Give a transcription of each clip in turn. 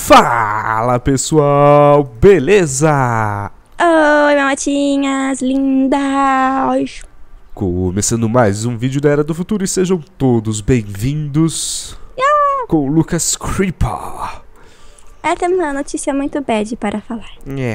Fala pessoal, beleza? Oi, mamotinhas lindas! Começando mais um vídeo da Era do Futuro e sejam todos bem-vindos com o Lucas Creeper. Temos uma notícia muito bad para falar.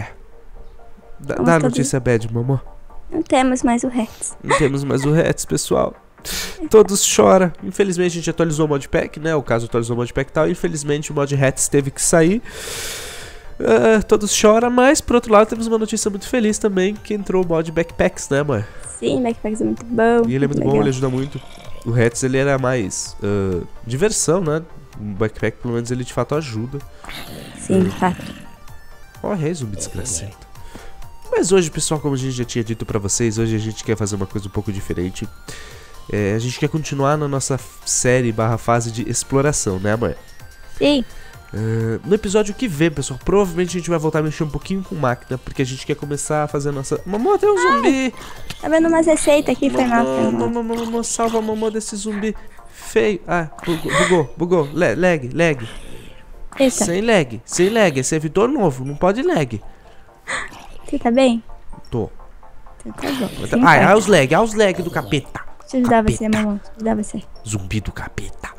Dá notícia bad, mamãe. Não temos mais o Reds. Não temos mais o Reds, pessoal. Todos choram. Infelizmente a gente atualizou o modpack, né? O caso atualizou o modpack e tal. Infelizmente o mod Reds teve que sair. Todos choram, mas por outro lado temos uma notícia muito feliz também, que entrou o mod Backpacks, né, mãe? Sim, Backpacks é muito bom. E ele é muito bom, ele ajuda muito. O Reds ele era mais diversão, né? O Backpack pelo menos ele de fato ajuda. Sim, de fato. Olha, zumbi desgraçado. Mas hoje, pessoal, como a gente já tinha dito pra vocês, hoje a gente quer fazer uma coisa um pouco diferente. A gente quer continuar na nossa série / fase de exploração, né, mãe? Sim. No episódio que vem, pessoal, provavelmente a gente vai voltar a mexer um pouquinho com máquina, porque a gente quer começar a fazer a nossa... Mamô, tem um zumbi! Tá vendo umas receitas aqui, foi mal. Mamô, salva a mamô desse zumbi feio. Bugou. Lag. Eita. Sem lag, é servidor novo, não pode lag. Você tá bem? Tô. Então tá bom. Olha os lag do capeta. Deixa eu ajudar você, mamãe. Deixa eu ajudar você. Zumbi do capeta.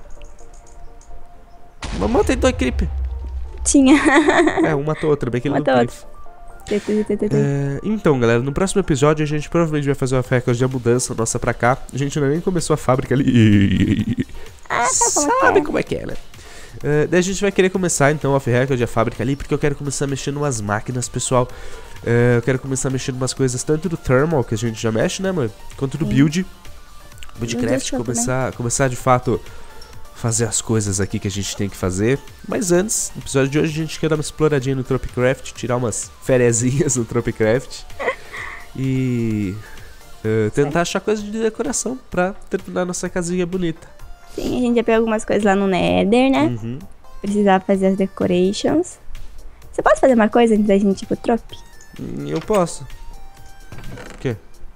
Mamãe tem 2 creep. Tinha. Um matou outro, bem que ele Matou não outro. Então, galera, no próximo episódio a gente provavelmente vai fazer uma festa de mudança nossa pra cá. A gente ainda nem começou a fábrica ali. Sabe como é que é, né? Daí a gente vai querer começar então a record, a fábrica ali, porque eu quero começar a mexer numas máquinas, pessoal. Eu quero começar a mexer em umas coisas tanto do thermal, que a gente já mexe, né, mano? Quanto do buildcraft, começar de fato fazer as coisas aqui que a gente tem que fazer. Mas antes, no episódio de hoje a gente quer dar uma exploradinha no Tropicraft, tirar umas ferezinhas no Tropicraft e tentar achar coisa de decoração pra terminar nossa casinha bonita. Sim, a gente já pegou algumas coisas lá no Nether, né? Precisava fazer as decorations. Você pode fazer uma coisa antes da gente ir pro Trop? Eu posso. O quê?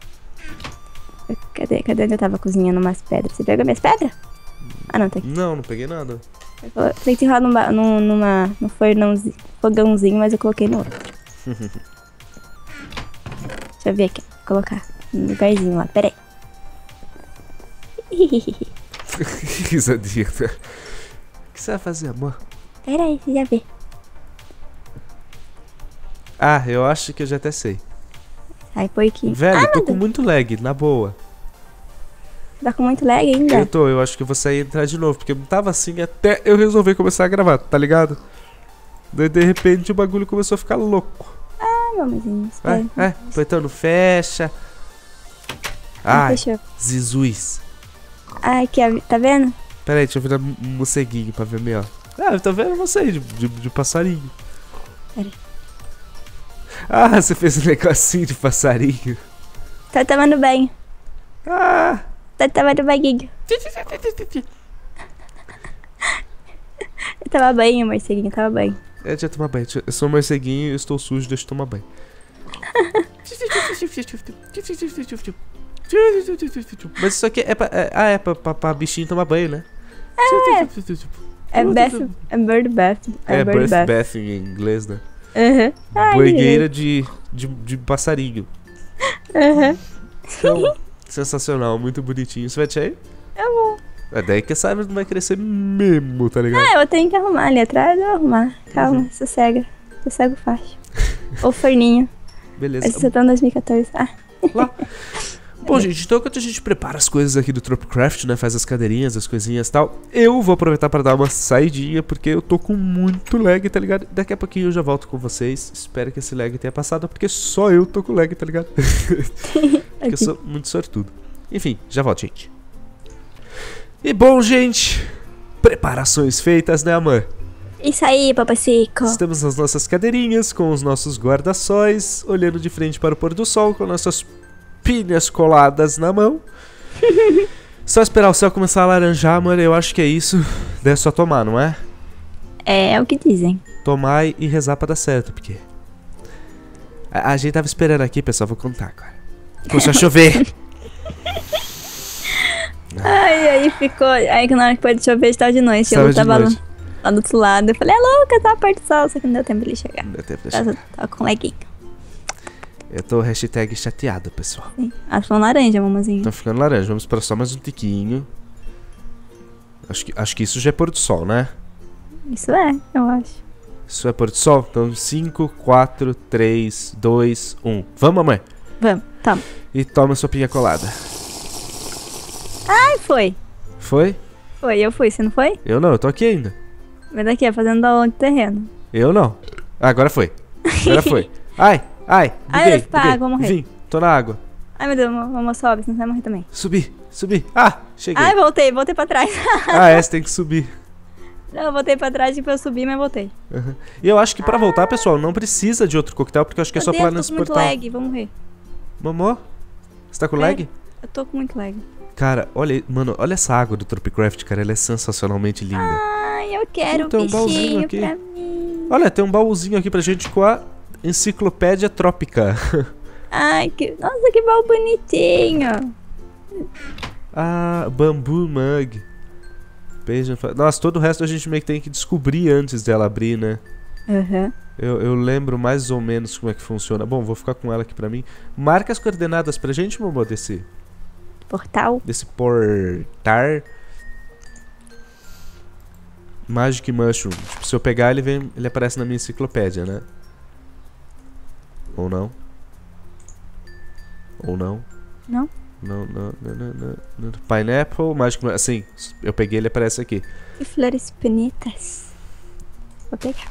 Cadê onde eu tava cozinhando umas pedras? Você pegou minhas pedras? Ah, não, tá aqui. Não peguei nada. Tem que enrolar no fogãozinho, mas eu coloquei no outro. Deixa eu ver aqui. Vou colocar no lugarzinho lá, peraí. Que risadinha. O que você vai fazer, amor? Peraí, você já vê. Eu acho que eu já até sei. Ai, porquinho. Velho, eu tô com muito lag, na boa. Tá com muito lag ainda? Eu acho que eu vou sair e entrar de novo, porque não tava assim até eu resolver começar a gravar, tá ligado? Daí de repente o bagulho começou a ficar louco. Mamãezinho, Então não fecha. Fechou. Jesus. Aqui, tá vendo? Pera aí, deixa eu virar um morceguinho pra ver melhor. Eu tô vendo você aí, de passarinho. Pera aí. Você fez um negocinho de passarinho. Tá tomando banho. Tá tomando banho. Eu tava banho, morceguinho, tava banho. Deixa eu tomar banho. Eu sou um morceguinho e eu estou sujo, deixa eu tomar banho. Mas isso aqui é pra bichinho tomar banho, né? É bird bath. Birth bath em inglês, né? Banheira de passarinho. Então, sensacional, muito bonitinho. Você vai te aí? Eu vou. Daí que essa árvore não vai crescer mesmo, tá ligado? Eu tenho que arrumar ali atrás, eu vou arrumar. Calma, sossega. Sossego fácil. O forninho. Beleza. Esse tá em 2014. Lá. Bom, gente, então enquanto a gente prepara as coisas aqui do Tropicraft, né, faz as cadeirinhas, as coisinhas e tal, eu vou aproveitar para dar uma saidinha, porque eu tô com muito lag, tá ligado? Daqui a pouquinho eu já volto com vocês, espero que esse lag tenha passado, porque só eu tô com lag, tá ligado? Porque eu sou muito sortudo. Enfim, já volto, gente. E bom, gente, preparações feitas, né, amor? Isso aí, papacico. Estamos nas nossas cadeirinhas, com os nossos guarda-sóis, olhando de frente para o pôr do sol, com nossas pilhas coladas na mão. Só esperar o céu começar a laranjar, mano. Eu acho que é isso. Daí só tomar, não é? É o que dizem. Tomar e rezar pra dar certo, porque a gente tava esperando aqui, pessoal. Vou contar agora. Começou a chover. Aí ficou. Aí na hora que pode chover, estava de noite. Estava de noite. lá do outro lado. Eu falei, é louca, tá perto do sol. Só que não deu tempo de ele chegar. Não deu tempo de chegar. Tava com leguinho. Eu tô hashtag chateado, pessoal. Sim. Elas ficam laranja, mamazinha. Tá ficando laranja. Vamos esperar só mais um tiquinho. Acho que isso já é pôr do sol, né? Isso é, eu acho. Isso é pôr do sol? Então 5, 4, 3, 2, 1. Vamos, mamãe? Vamos, toma. E toma sua pinha colada. Ai, foi. Foi? Foi, eu fui, você não foi? Eu não, eu tô aqui ainda. Vem daqui, fazendo download de terreno. Eu não. Ah, agora foi. Agora foi. Ai, Ai, meu Deus, pá, vou morrer. Vim, tô na água. Ai, meu Deus, mamãe sobe, senão você vai morrer também. Subi. Ah, cheguei. Ai, voltei pra trás. Ah, você tem que subir. Não, eu voltei pra trás, tipo, eu subi, mas voltei. Uhum. E eu acho que pra voltar, pessoal, não precisa de outro coquetel, porque eu acho que é só pular nesse portal. Eu tô com muito lag, vou morrer. Mamô? Você tá com lag? Eu tô com muito lag. Cara, olha, mano, olha essa água do Tropicraft, cara, ela é sensacionalmente linda. Ai, eu quero tem um baúzinho bichinho aqui. pra mim. Olha, tem um baúzinho aqui pra gente com a Enciclopédia Trópica. Ai, nossa, que baú bonitinho. Ah, Bambu Mug. Nossa, todo o resto a gente meio que tem que descobrir antes dela abrir, né? Uhum. Eu lembro mais ou menos como é que funciona. Bom, vou ficar com ela aqui pra mim. Marca as coordenadas pra gente, Momô, desse portal. Desse portar. Magic Mushroom. Tipo, se eu pegar, ele aparece na minha enciclopédia, né? Ou não? Ou não? Não. Não. Pineapple, Magic Mushroom. Assim, eu peguei, ele aparece aqui. E flores bonitas. Vou pegar.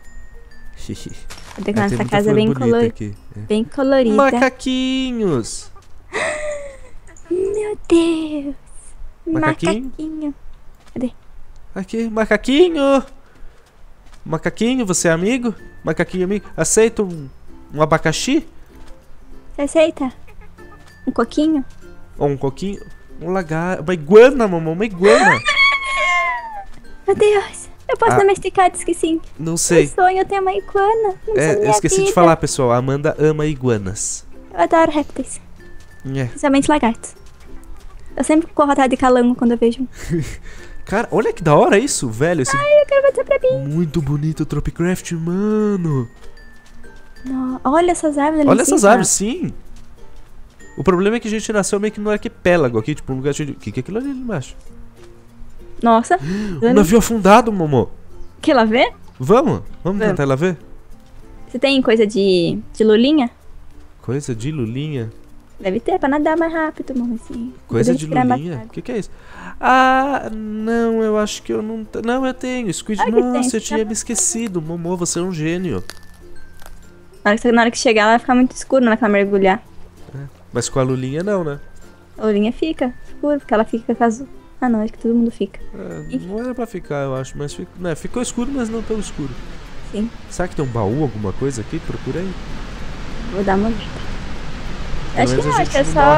Vou pegar nessa casa bem bem colorida. Macaquinhos! Meu Deus! Macaquinho? Cadê? Aqui, macaquinho! Macaquinho, você é amigo? Macaquinho amigo. Aceita um abacaxi? Você aceita? Um coquinho? Ou um coquinho? Um lagarto. Uma iguana, mamãe, uma iguana! Meu Deus! Eu posso domesticar, diz que sim. Não sei. Meu sonho é ter uma iguana. Eu esqueci de falar, pessoal. A Amanda ama iguanas. Eu adoro répteis. É. Principalmente lagartos. Eu sempre corro atrás de calango quando eu vejo. Cara, olha que da hora isso, velho. Ai, eu quero botar pra mim. Muito bonito o Tropicraft, mano. Não, olha essas árvores ali. Olha essas árvores, sim. O problema é que a gente nasceu meio que no arquipélago aqui, tipo um lugar cheio de... O que é aquilo ali embaixo? Nossa. Um navio afundado, Momô. Quer lá ver? Vamos tentar ir lá ver? Você tem coisa de lulinha? Coisa de lulinha? Deve ter, pra nadar mais rápido, mano, assim. Coisa de lulinha? O que é isso? Ah, não, eu acho que eu não... Não, eu tenho. Squid, nossa, eu tinha me esquecido. Momô, você é um gênio. Na hora que chegar, ela vai ficar muito escuro na hora que ela mergulhar. É, mas com a lulinha não, né? A lulinha fica escura, porque ela fica com azul. Ah, não, acho que todo mundo fica. É, não era pra ficar, eu acho, mas ficou escuro, mas não tão escuro. Sim. Será que tem um baú, alguma coisa aqui? Procura aí. Vou dar uma olhada. Acho que não, acho que é só...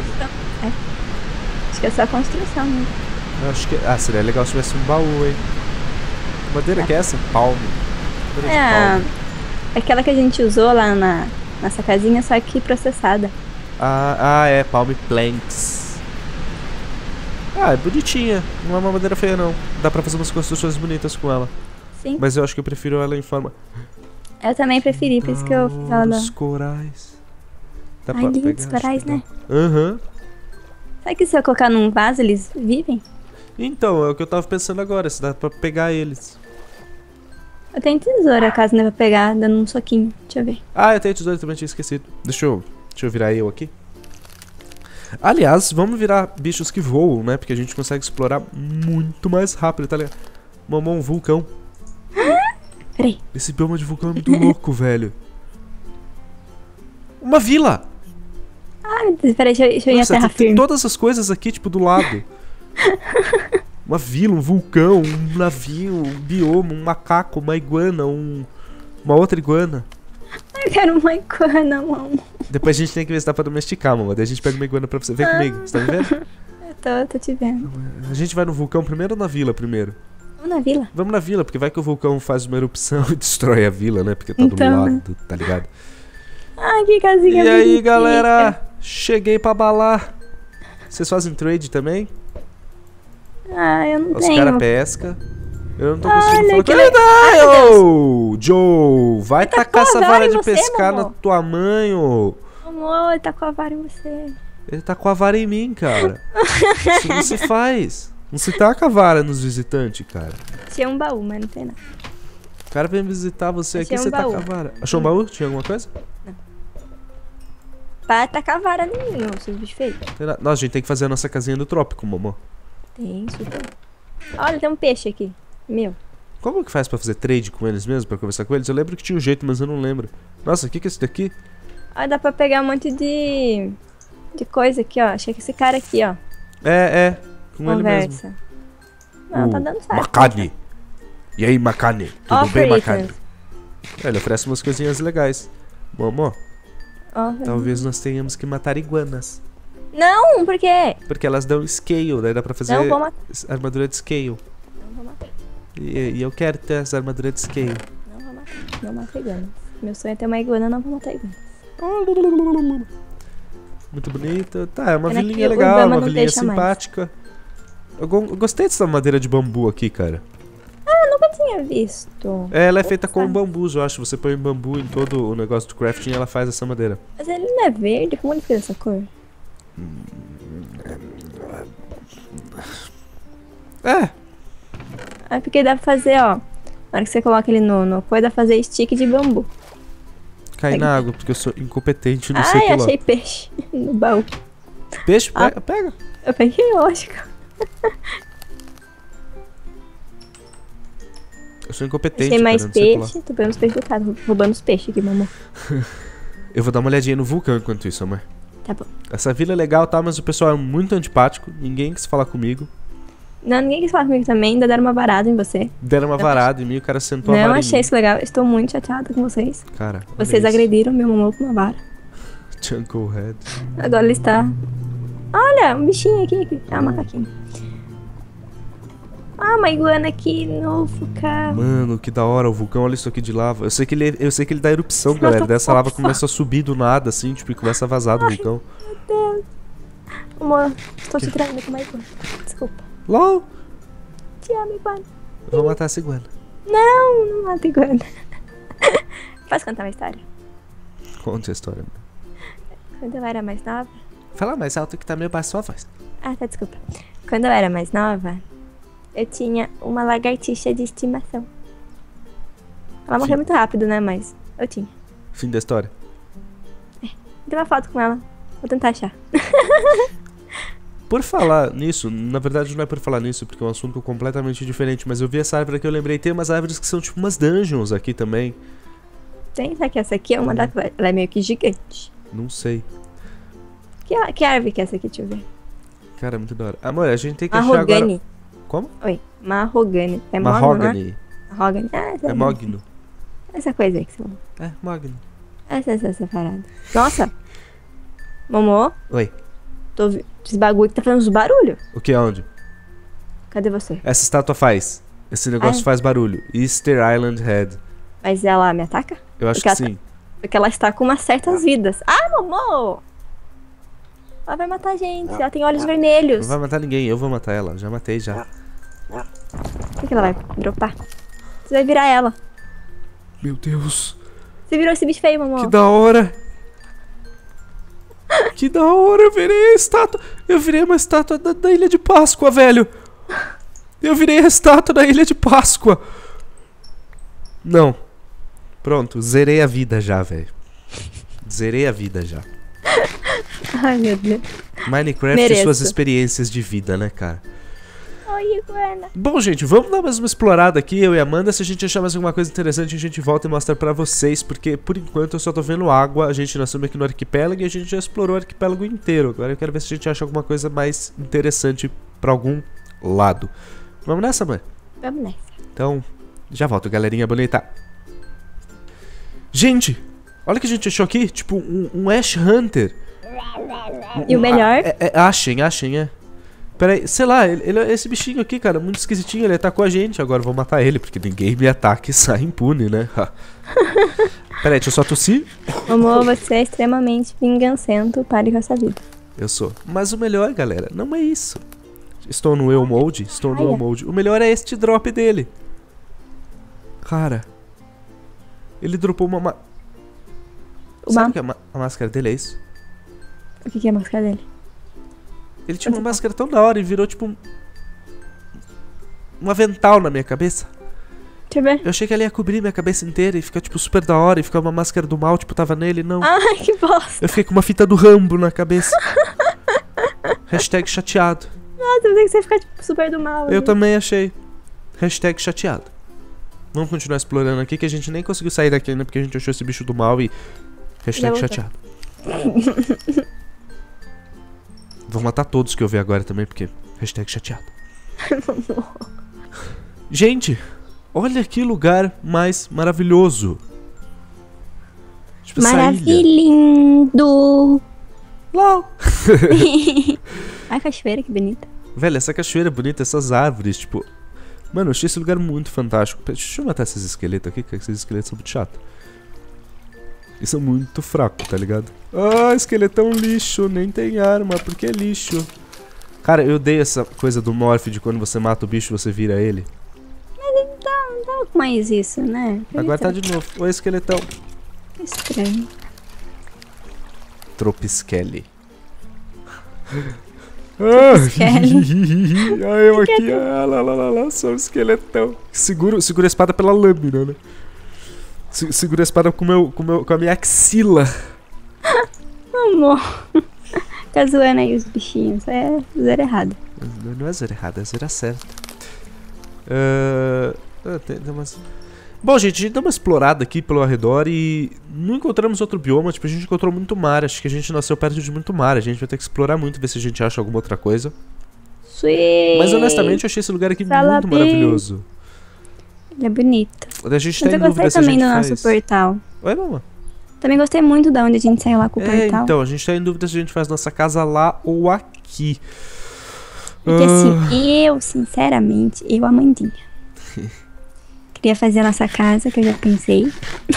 Acho que é só construção mesmo. Acho que... Ah, seria legal se tivesse um baú, hein? Que madeira que é essa? Palme. É, aquela que a gente usou lá nessa casinha, só que processada. É, Palm Planks. Ah, é bonitinha. Não é uma madeira feia, não. Dá pra fazer umas construções bonitas com ela. Sim. Mas eu acho que eu prefiro ela em forma... Eu também preferi, por isso que eu fiz ela da... Os corais. Dá Ai, lindos corais, né? Aham. Será que se eu colocar num vaso, eles vivem? Então, é o que eu tava pensando agora. Se dá pra pegar eles. Eu tenho tesoura, caso não é pra pegar, dando um soquinho. Deixa eu ver. Ah, eu tenho tesoura, também tinha esquecido. Deixa eu virar eu aqui. Aliás, vamos virar bichos que voam, né? Porque a gente consegue explorar muito mais rápido, tá ligado? Mamou um vulcão. Peraí. Esse bioma de vulcão é muito louco, velho. Uma vila! Ah, meu Deus, peraí, deixa eu ir à terra tem firme. todas as coisas aqui, tipo, do lado. Uma vila, um vulcão, um navio, um bioma, um macaco, uma iguana, uma outra iguana. Eu quero uma iguana, mano. Depois a gente tem que ver se dá pra domesticar, mano. Daí a gente pega uma iguana pra você. Vem comigo, você tá me vendo? Eu tô te vendo. A gente vai no vulcão primeiro ou na vila primeiro? Vamos na vila? Vamos na vila, porque vai que o vulcão faz uma erupção e destrói a vila, né? Porque tá do lado, tá ligado? Ai, que casinha E aí, bonitinha. galera? Cheguei pra balar. Vocês fazem trade também? Ah, eu não Os tenho. caras pescam. Eu não tô conseguindo falar que com ele. Ô, Joe, vai tacar essa vara de pescar na tua mãe, ô. Amor, ele tá com a vara em você. Ele tá com a vara em mim, cara. Isso não se faz. Não se taca a vara nos visitantes, cara. Tinha um baú, mas não tem nada. O cara vem visitar você aqui, você taca a vara. Achou um baú? Tinha alguma coisa? Não. Pra tacar a vara em mim, seus bichos feios. Nossa, a gente tem que fazer a nossa casinha do trópico, Momô. Tem, super. Olha, tem um peixe aqui. Meu. Como que faz pra fazer trade com eles mesmo, pra conversar com eles? Eu lembro que tinha um jeito, mas eu não lembro. Nossa, o que é esse daqui? Olha, dá pra pegar um monte de coisa aqui, ó. Acho que esse cara aqui, ó. Com ele mesmo. Conversa. Não, tá dando certo. Macane. E aí, Macane? Tudo Offer bem, Macane? items. Ele oferece umas coisinhas legais. Momô, Offer. talvez nós tenhamos que matar iguanas. Não, por quê? Porque elas dão scale, daí dá pra fazer Não vou matar. armadura de scale. Não vou matar. E eu quero ter essa armadura de scale. Não vou matar. Não mato iguanas. Meu sonho é ter uma iguana, não vou matar iguanas. Muito bonita. Tá, é uma Pena vilinha que o legal, Ibama uma não vilinha deixa mais. simpática. Eu gostei dessa madeira de bambu aqui, cara. Eu nunca tinha visto. Ela é feita com bambus, eu acho. Você põe bambu em todo o negócio do crafting e ela faz essa madeira. Mas ele não é verde? Como ele fez essa cor? É porque dá pra fazer, ó. Na hora que você coloca ele no coisa, dá pra fazer stick de bambu. Cai Pega. na água, porque eu sou incompetente, não sei Ai, pular. achei peixe no baú. Peixe? Pega. Eu peguei, lógico. Eu sou incompetente, Achei mais cara, não sei pular. peixe. Tô pegando os peixes do cara. Roubando os peixes aqui, mamãe. Eu vou dar uma olhadinha no vulcão enquanto isso, amor. Tá bom. Essa vila é legal, tá? Mas o pessoal é muito antipático. Ninguém quis falar comigo. Não, ninguém quis falar comigo também. Ainda deram uma varada em você. Deram uma varada em mim, o cara sentou a Não vara em achei mim. isso legal. Estou muito chateada com vocês. Cara, olha Vocês isso. agrediram meu mamão com uma vara. Chunklehead. Agora ele está... Olha, um bichinho aqui. Ah, um macaquinho. Ah, uma iguana aqui, novo, cara. Mano, que da hora o vulcão, olha isso aqui de lava. Eu sei que ele dá erupção, Esse galera. mato Dessa lava fofa. começa a subir do nada, assim, tipo, e começa a vazar do vulcão. Meu Deus. Amor, estou te traindo com uma iguana. Desculpa. LOL! Te amo, iguana. Eu vou matar essa iguana. Não mata iguana. Posso contar uma história? Conte a história. Quando eu era mais nova... Fala mais alto que tá meio baixo a sua voz. Ah, tá, desculpa. Quando eu era mais nova, eu tinha uma lagartixa de estimação. Ela morreu muito rápido, né? Mas eu tinha. Fim da história. Tem uma foto com ela. Vou tentar achar. Por falar nisso, na verdade não é por falar nisso, porque é um assunto completamente diferente, mas eu vi essa árvore aqui, eu lembrei, tem umas árvores que são tipo umas dungeons aqui também. Tem, sabe que essa aqui é uma das... Ela é meio que gigante. Não sei. Que árvore que é essa aqui? Deixa eu ver. Cara, é muito da hora. Amor, a gente tem que achar agora... Mahogany. Como? Oi, mahogany. É Mahogany. Mahogany. Ah, É mogno. essa coisa aí que você falou. É, mogno. Essa parada. Nossa. Momô, Oi. esse bagulho que tá fazendo uns barulhos. O que é onde? Cadê você? Essa estátua faz. Esse negócio faz barulho. Easter Island Head. Mas ela me ataca? Eu acho Porque que ela sim. Porque ela está com umas certas vidas. Ah, Momô! Ela vai matar a gente. Ela tem olhos vermelhos. Não vai matar ninguém, eu vou matar ela. Já matei, já. O que ela vai dropar? Você vai virar ela. Meu Deus. Você virou esse bicho feio, Momô. Que da hora. Que da hora, eu virei a estátua. Eu virei uma estátua da Ilha de Páscoa, velho. Eu virei a estátua da Ilha de Páscoa. Não. Pronto, zerei a vida já, velho. Zerei a vida já. Ai, meu Deus. Minecraft e Mereço. suas experiências de vida, né, cara? Oi, iguana. Bom, gente, vamos dar mais uma explorada aqui, eu e a Amanda. Se a gente achar mais alguma coisa interessante, a gente volta e mostra pra vocês. Porque, por enquanto, eu só tô vendo água. Nós estamos aqui no arquipélago e a gente já explorou o arquipélago inteiro. Agora eu quero ver se a gente acha alguma coisa mais interessante pra algum lado. Vamos nessa, mãe? Vamos nessa. Então, já volto, galerinha bonita. Gente, olha o que a gente achou aqui. Tipo, um Ash Hunter. E o melhor? Achem, é. Pera aí, sei lá, esse bichinho aqui, cara, muito esquisitinho, ele atacou a gente. Agora eu vou matar ele, porque ninguém me ataca e sai impune, né? Pera aí, deixa eu só tossir. Momô, você é extremamente vingancento. Pare com essa vida. Eu sou. Mas o melhor, galera, não é isso. Estou no Eu Mode? Estou no Eu Mode. O melhor é este drop dele. Cara, ele dropou uma... Sabe o que é a máscara dele, é isso? O que é a máscara dele? Ele tinha uma máscara tão da hora e virou tipo um avental na minha cabeça. Deixa eu ver. Eu achei que ele ia cobrir minha cabeça inteira e ficar tipo super da hora e ficar uma máscara do mal, tipo, tava nele, não. Ai, que bosta. Eu fiquei com uma fita do Rambo na cabeça. Hashtag chateado. Nossa, eu pensei que você ia ficar tipo super do mal. Eu também achei. Hashtag chateado. Vamos continuar explorando aqui que a gente nem conseguiu sair daqui ainda porque a gente achou esse bicho do mal e... Hashtag chateado. Vou matar todos que eu ver agora também porque... Hashtag chateado. Gente, olha que lugar mais maravilhoso. Tipo, maravilhindo. Lau. Ai, cachoeira, que bonita. Velho, essa cachoeira é bonita, essas árvores, tipo... Mano, eu achei esse lugar muito fantástico. Deixa eu matar esses esqueletos aqui, que esses esqueletos são muito chatos. Eles são muito fracos, tá ligado? Ah, esqueletão lixo, nem tem arma, porque é lixo. Cara, eu odeio essa coisa do morph de quando você mata o bicho, você vira ele. Mas não tá mais isso, né? Agora tá de novo. Oi, esqueletão. Que estranho. Tropiskelly. Tropiskelly. Ah, eu aqui, lá, sou um esqueletão. Seguro a espada pela lâmina, né? Segura a espada com a minha axila. Amor. Tá zoando aí os bichinhos. É zero errado. Não é zero errado, é zero certo. Bom, gente, a gente deu uma explorada aqui pelo arredor e não encontramos outro bioma. Tipo, a gente encontrou muito mar. Acho que a gente nasceu perto de muito mar. A gente vai ter que explorar muito, ver se a gente acha alguma outra coisa. Sweet. Mas honestamente, eu achei esse lugar aqui muito maravilhoso. Ele é bonito. A gente Mas tá eu em dúvida gostei se a também gente do faz... nosso portal. Oi, mamãe. Também gostei muito da onde a gente saiu lá com o portal. Então, a gente tá em dúvida se a gente faz nossa casa lá ou aqui. Porque assim, eu, sinceramente, Amandinha, queria fazer a nossa casa, que eu já pensei,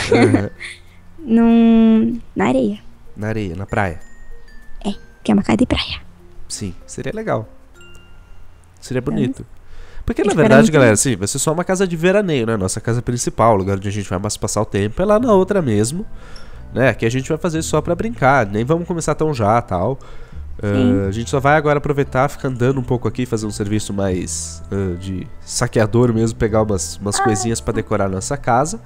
na areia. Na areia, na praia. É, que é uma casa de praia. Sim, seria legal. Seria bonito. Porque na verdade, galera, assim, vai ser só uma casa de veraneio, né? Nossa casa principal, o lugar onde a gente vai mais passar o tempo é lá na outra mesmo. Né? Aqui a gente vai fazer só pra brincar, nem vamos começar tão já, tal. A gente só vai agora aproveitar, ficar andando um pouco aqui, fazer um serviço mais de saqueador mesmo, pegar umas coisinhas pra decorar a nossa casa.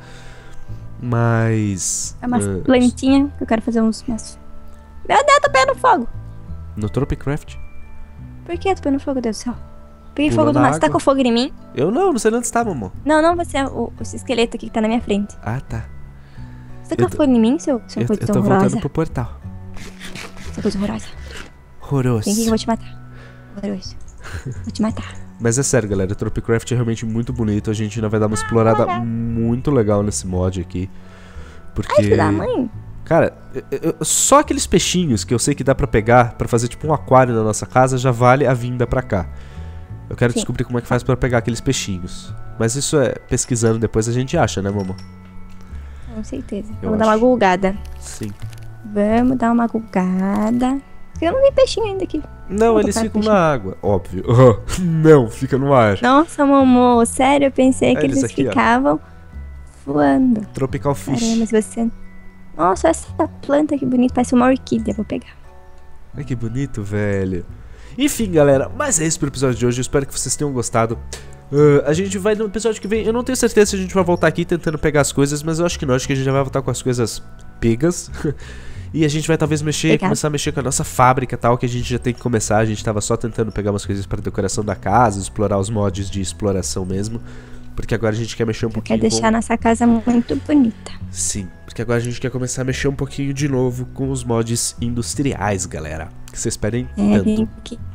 Mas... É umas plantinhas que eu quero fazer uns... Meu Deus, tô pegando fogo. No Tropicraft? Por que eu tô pegando fogo, Deus do céu? Peguei fogo do mar. Você tá com fogo em mim? Eu não sei onde você tá, amor. Não, você é o esqueleto aqui que tá na minha frente. Ah, tá. Você tá com fogo em mim, seu eu coisa tô horrorosa? voltando pro portal. Seu coisa horrorosa. Horroroso. Vem aqui que eu vou te matar. Horroroso. Vou te matar. Mas é sério, galera, o Tropicraft é realmente muito bonito. A gente ainda vai dar uma explorada muito legal nesse mod aqui. Porque... Ai, filho da mãe. Cara, só aqueles peixinhos que eu sei que dá pra pegar pra fazer tipo um aquário na nossa casa já vale a vinda pra cá. Eu quero descobrir como é que faz pra pegar aqueles peixinhos. Mas isso é pesquisando, depois a gente acha, né, mamãe? Com certeza. Vamos dar uma gulgada. Sim. Vamos dar uma gulgada. Eu não vi peixinho ainda aqui. Não, eles ficam na água, óbvio. Não, fica no ar. Nossa, Momô, sério, eu pensei que eles aqui, ficavam voando. Tropical Fish. Caramba, mas você... Nossa, essa planta que bonita, parece uma orquídea, vou pegar. Ai, que bonito, velho. Enfim, galera, mas é isso pro episódio de hoje. Eu espero que vocês tenham gostado. A gente vai no episódio que vem. Eu não tenho certeza se a gente vai voltar aqui tentando pegar as coisas, mas eu acho que não. Acho que a gente já vai voltar com as coisas pegas. E a gente vai talvez começar a mexer com a nossa fábrica e tal, que a gente já tem que começar. A gente tava só tentando pegar umas coisas para decoração da casa, explorar os mods de exploração mesmo. Porque agora a gente quer mexer um pouquinho. Quer deixar nossa casa muito bonita. Sim, porque agora a gente quer começar a mexer um pouquinho de novo com os mods industriais, galera. Que vocês pedem tanto.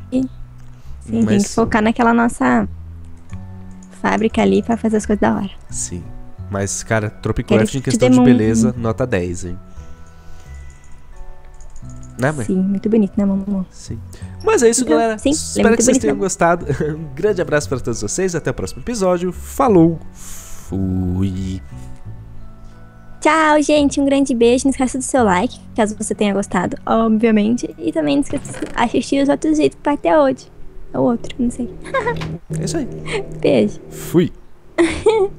Tem que focar naquela nossa fábrica ali pra fazer as coisas da hora. Sim, mas cara, Tropicraft em questão de beleza, nota 10, hein? Né, mãe? Sim, muito bonito, né, mamãe? Sim. Mas é isso, então, galera. Sim, espero que vocês tenham gostado. Um grande abraço para todos vocês. Até o próximo episódio. Falou. Fui. Tchau, gente. Um grande beijo. Não esqueça do seu like, caso você tenha gostado, obviamente. E também não esqueça de assistir os outros vídeos que vai ter hoje. Ou outro, não sei. É isso aí. Beijo. Fui.